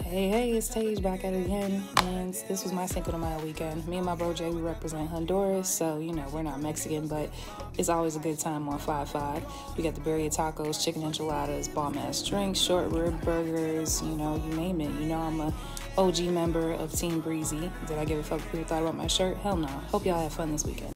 Hey, it's Tage back at it again, and this was my Cinco de Mayo weekend. Me and my bro Jay, we represent Honduras, so, we're not Mexican, but it's always a good time on 5-5. We got the birria tacos, chicken enchiladas, bomb-ass drinks, short rib burgers, you name it. I'm a OG member of Team Breezy. Did I give a fuck what people thought about my shirt? Hell no. Hope y'all have fun this weekend.